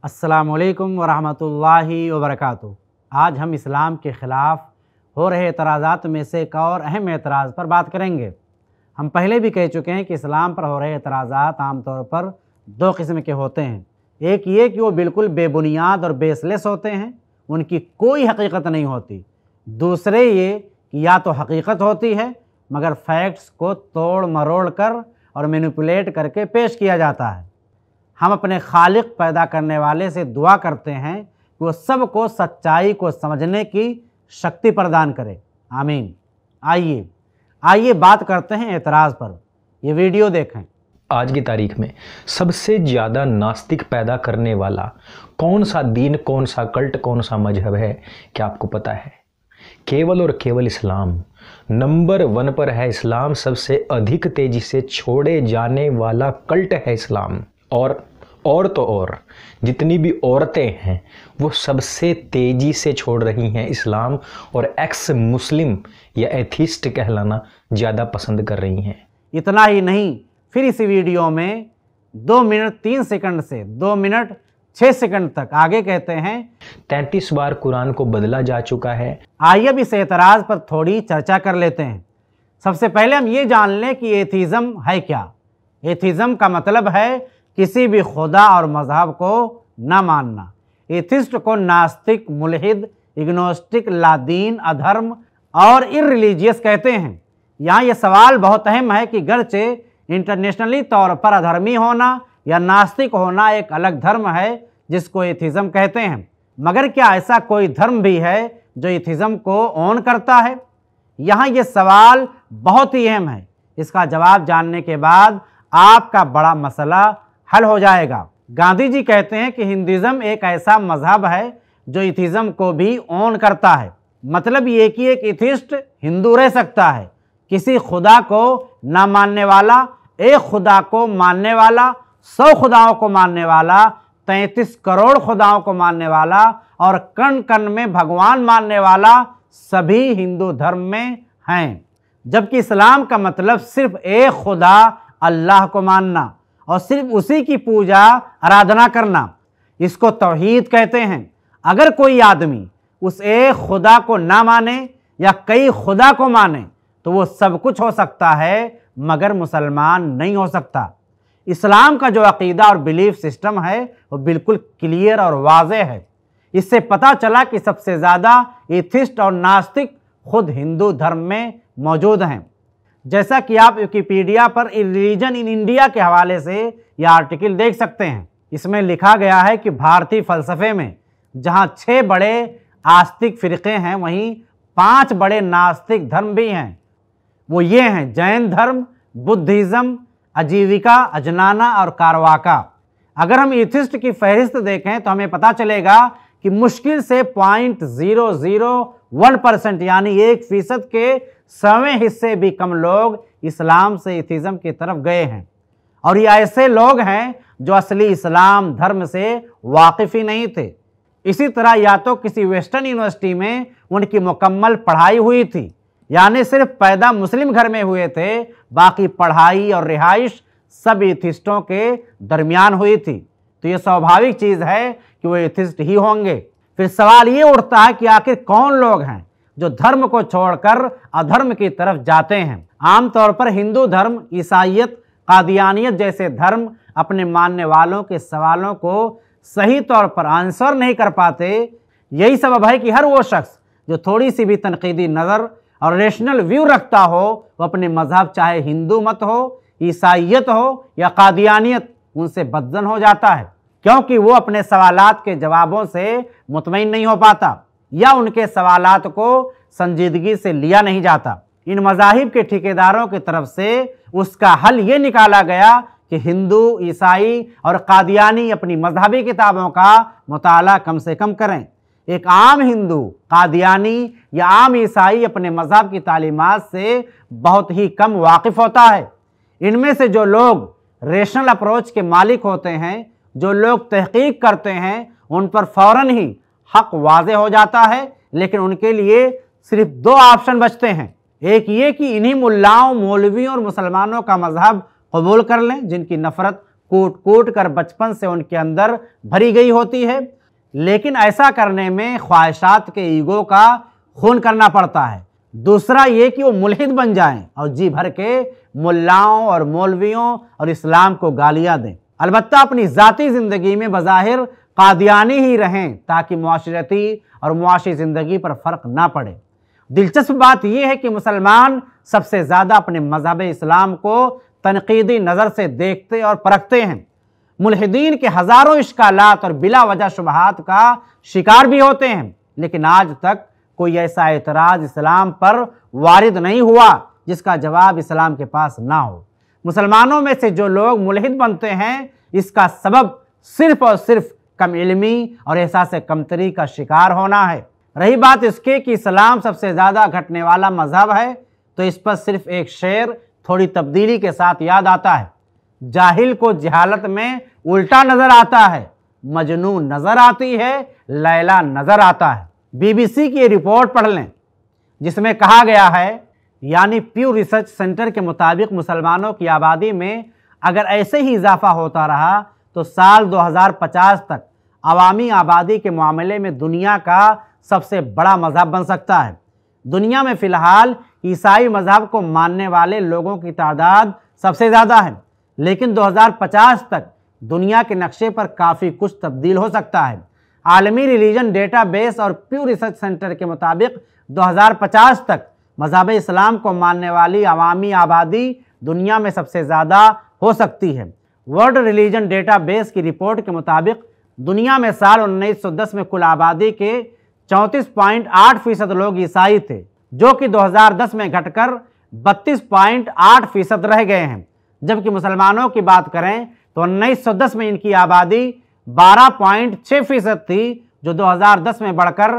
अस्सलामुअलैकुम वरहमतुल्लाहि वबरकातुहू। आज हम इस्लाम के ख़िलाफ़ हो रहे एतराज़ात में से एक और अहम एतराज़ पर बात करेंगे। हम पहले भी कह चुके हैं कि इस्लाम पर हो रहे एतराज़ात आम तौर पर दो किस्म के होते हैं। एक ये कि वो बिल्कुल बेबुनियाद और बेसलेस होते हैं, उनकी कोई हकीकत नहीं होती। दूसरे ये कि या तो हकीकत होती है मगर फैक्ट्स को तोड़ मरोड़ कर और मैनिपुलेट करके पेश किया जाता है। हम अपने खालिक पैदा करने वाले से दुआ करते हैं कि वो सबको सच्चाई को समझने की शक्ति प्रदान करे, आमीन। आइए बात करते हैं एतराज़ पर। ये वीडियो देखें। आज की तारीख में सबसे ज़्यादा नास्तिक पैदा करने वाला कौन सा दीन, कौन सा कल्ट, कौन सा मजहब है, क्या आपको पता है? केवल और केवल इस्लाम नंबर 1 पर है। इस्लाम सबसे अधिक तेजी से छोड़े जाने वाला कल्ट है इस्लाम। और जितनी भी औरतें हैं वो सबसे तेज़ी से छोड़ रही हैं इस्लाम और एक्स मुस्लिम या एथिस्ट कहलाना ज़्यादा पसंद कर रही हैं। इतना ही नहीं, फिर इस वीडियो में 2 मिनट 3 सेकंड से 2 मिनट 6 सेकंड तक आगे कहते हैं 33 बार कुरान को बदला जा चुका है। आइए अब इस एतराज़ पर थोड़ी चर्चा कर लेते हैं। सबसे पहले हम ये जान लें कि एथिज़म है क्या। एथिज़म का मतलब है किसी भी खुदा और मज़हब को ना मानना। एथिस्ट को नास्तिक, मुल्हिद, इग्नोस्टिक, लादीन, अधर्म और इररिलीजियस कहते हैं। यहाँ ये सवाल बहुत अहम है कि गर्चे इंटरनेशनली तौर पर अधर्मी होना या नास्तिक होना एक अलग धर्म है जिसको एथिज़म कहते हैं, मगर क्या ऐसा कोई धर्म भी है जो एथिज़म को ऑन करता है? यहाँ ये सवाल बहुत ही अहम है। इसका जवाब जानने के बाद आपका बड़ा मसला हल हो जाएगा। गांधी जी कहते हैं कि हिंदुज़म एक ऐसा मजहब है जो एथिज़म को भी ऑन करता है। मतलब ये कि एक एथिस्ट हिंदू रह सकता है, किसी खुदा को ना मानने वाला, एक खुदा को मानने वाला, 100 खुदाओं को मानने वाला, 33 करोड़ खुदाओं को मानने वाला और कण कण में भगवान मानने वाला सभी हिंदू धर्म में हैं। जबकि इस्लाम का मतलब सिर्फ एक खुदा अल्लाह को मानना और सिर्फ उसी की पूजा आराधना करना, इसको तौहीद कहते हैं। अगर कोई आदमी उस एक खुदा को ना माने या कई खुदा को माने तो वो सब कुछ हो सकता है मगर मुसलमान नहीं हो सकता। इस्लाम का जो अकीदा और बिलीफ सिस्टम है वो बिल्कुल क्लियर और वाज़ेह है। इससे पता चला कि सबसे ज़्यादा एथिस्ट और नास्तिक खुद हिंदू धर्म में मौजूद हैं। जैसा कि आप विकिपीडिया पर रिलीजन इन इंडिया के हवाले से यह आर्टिकल देख सकते हैं। इसमें लिखा गया है कि भारतीय फ़लसफ़े में जहां 6 बड़े आस्तिक फ़िरक़े हैं, वहीं 5 बड़े नास्तिक धर्म भी हैं। वो ये हैं जैन धर्म, बुद्धिज़्म, आजीविका, अजनाना और कारवाका। अगर हम एथिस्ट की फहरिस्त देखें तो हमें पता चलेगा कि मुश्किल से 0.001% यानी 1% के 100वें हिस्से भी कम लोग इस्लाम से एथिज़म की तरफ गए हैं। और ये ऐसे लोग हैं जो असली इस्लाम धर्म से वाकिफ़ ही नहीं थे। इसी तरह या तो किसी वेस्टर्न यूनिवर्सिटी में उनकी मुकम्मल पढ़ाई हुई थी, यानी सिर्फ पैदा मुस्लिम घर में हुए थे, बाकी पढ़ाई और रिहाइश सब एथिस्टों के दरमियान हुई थी। तो ये स्वाभाविक चीज़ है कि वो एथिस्ट ही होंगे। फिर सवाल ये उठता है कि आखिर कौन लोग हैं जो धर्म को छोड़कर अधर्म की तरफ जाते हैं। आमतौर पर हिंदू धर्म, ईसाईयत, कादियानियत जैसे धर्म अपने मानने वालों के सवालों को सही तौर पर आंसर नहीं कर पाते। यही सबब है कि हर वो शख्स जो थोड़ी सी भी तनकीदी नज़र और रेशनल व्यू रखता हो वो अपने मज़हब, चाहे हिंदू मत हो, ईसाईयत हो या कादियानियत, उनसे बदजन हो जाता है, क्योंकि वो अपने सवालात के जवाबों से मुतमईन नहीं हो पाता या उनके सवालात को संजीदगी से लिया नहीं जाता। इन मज़ाहिब के ठेकेदारों की तरफ से उसका हल ये निकाला गया कि हिंदू, ईसाई और कादियानी अपनी मजहबी किताबों का मुताला कम से कम करें। एक आम हिंदू, कादियानी या आम ईसाई अपने मजहब की तालीमात से बहुत ही कम वाकिफ़ होता है। इनमें से जो लोग रेशनल अप्रोच के मालिक होते हैं, जो लोग तहकीक करते हैं, उन पर फ़ौरन ही हक वाज़े हो जाता है, लेकिन उनके लिए सिर्फ 2 ऑप्शन बचते हैं। एक ये कि इन्हीं मुल्लाओं, मौलवियों और मुसलमानों का मजहब कबूल कर लें जिनकी नफ़रत कूट कूट कर बचपन से उनके अंदर भरी गई होती है। लेकिन ऐसा करने में ख्वाहिशात के ईगो का खून करना पड़ता है। दूसरा ये कि वो मुल्हिद बन जाएं और जी भर के मुल्लाओं और मौलवियों और इस्लाम को गालियां दें। अलबत्ता अपनी ज़ाती ज़िंदगी में बज़ाहिर कादियानी ही रहें ताकि मुआशरती और मुआशी ज़िंदगी पर फ़र्क ना पड़े। दिलचस्प बात यह है कि मुसलमान सबसे ज़्यादा अपने मज़हब इस्लाम को तनकीदी नज़र से देखते और परखते हैं। मुल्हिदीन के हज़ारों इश्कालात और बिला वजह शुबहात का शिकार भी होते हैं, लेकिन आज तक कोई ऐसा एतराज़ इस्लाम पर वारिद नहीं हुआ जिसका जवाब इस्लाम के पास ना हो। मुसलमानों में से जो लोग मुल्हिद बनते हैं, इसका सबब सिर्फ़ और सिर्फ कम इल्मी और एहसास कमतरी का शिकार होना है। रही बात इसके कि इस्लाम सबसे ज़्यादा घटने वाला मज़हब है, तो इस पर सिर्फ एक शेर थोड़ी तब्दीली के साथ याद आता है। जाहिल को जहालत में उल्टा नज़र आता है, मजनून नज़र आती है, लैला नज़र आता है। BBC की ये रिपोर्ट पढ़ लें जिसमें कहा गया है, यानी प्यू रिसर्च सेंटर के मुताबिक मुसलमानों की आबादी में अगर ऐसे ही इजाफा होता रहा तो साल 2050 तक अवामी आबादी के मामले में दुनिया का सबसे बड़ा मज़हब बन सकता है। दुनिया में फ़िलहाल ईसाई मज़हब को मानने वाले लोगों की तादाद सबसे ज़्यादा है, लेकिन 2050 तक दुनिया के नक्शे पर काफ़ी कुछ तब्दील हो सकता है। आलमी रिलीजन डेटाबेस और प्यू रिसर्च सेंटर के मुताबिक 2050 तक मज़हब इस्लाम को मानने वाली अवामी आबादी दुनिया में सबसे ज़्यादा हो सकती है। वर्ल्ड रिलीजन डेटाबेस की रिपोर्ट के मुताबिक दुनिया में साल 1910 में कुल आबादी के 34.8% लोग ईसाई थे, जो कि 2010 में घटकर 32.8% रह गए हैं। जबकि मुसलमानों की बात करें तो 1910 में इनकी आबादी 12.6% थी, जो 2010 में बढ़कर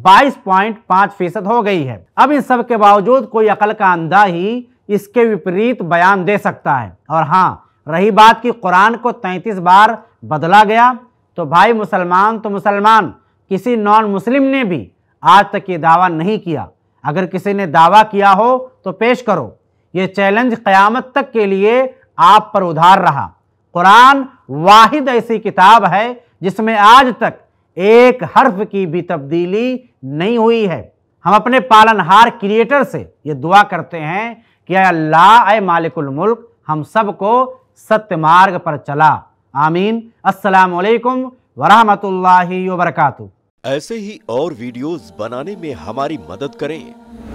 22.5% हो गई है। अब इन सब के बावजूद कोई अकल का अंधा ही इसके विपरीत बयान दे सकता है। और हाँ, रही बात कि कुरान को 33 बार बदला गया, तो भाई मुसलमान तो मुसलमान, किसी नॉन मुस्लिम ने भी आज तक ये दावा नहीं किया। अगर किसी ने दावा किया हो तो पेश करो। ये चैलेंज क़यामत तक के लिए आप पर उधार रहा। कुरान वाहिद ऐसी किताब है जिसमें आज तक एक हर्फ की भी तब्दीली नहीं हुई है। हम अपने पालनहार क्रिएटर से ये दुआ करते हैं कि अल्लाह ए मालिकुल मुल्क हम सबको सत्य मार्ग पर चला। आमीन। अस्सलामु अलैकुम वरहमतुल्लाहि वबरकातुहू। ऐसे ही और वीडियोस बनाने में हमारी मदद करें।